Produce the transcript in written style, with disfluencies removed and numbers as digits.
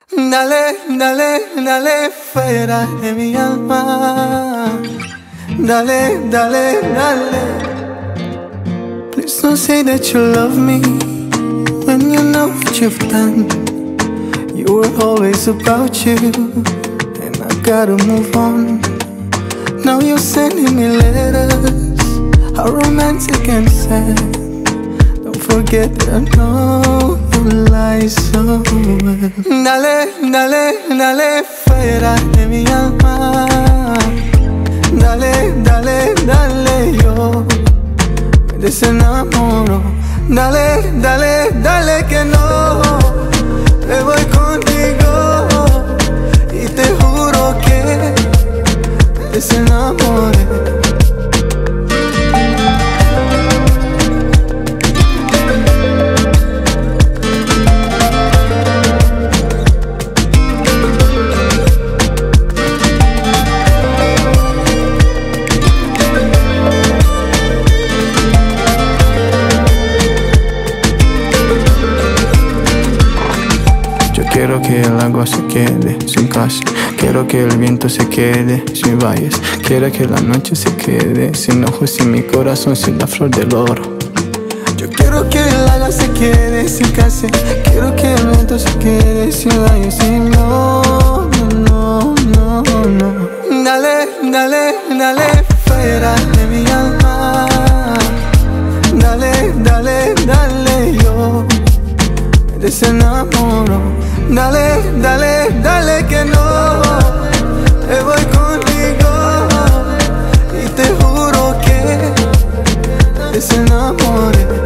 Dale, dale, dale fuera de mi alma. Dale, dale, dale. Please don't say that you love me when you know what you've done. You were always about you, and I gotta move on. Now you're sending me letters, how romantic and sad. Don't forget that I know you lie so well. Dale, dale, dale fuera de mi alma. Dale, dale, dale, yo me desenamoro. Dale, dale, dale que no, me voy contigo y te juro que me desenamoré. Quiero que el agua se quede sin casa. Quiero que el viento se quede sin valles. Quiero que la noche se quede sin ojos, sin mi corazón, sin la flor del oro. Yo quiero que el agua se quede sin casa. Quiero que el viento se quede sin valles. Sin no, no, no, no. Dale, dale, dale fuera de mi alma. Dale, dale, dale, yo me desenamoro. Dale, dale, dale que no, me voy contigo y te juro que me desenamoré.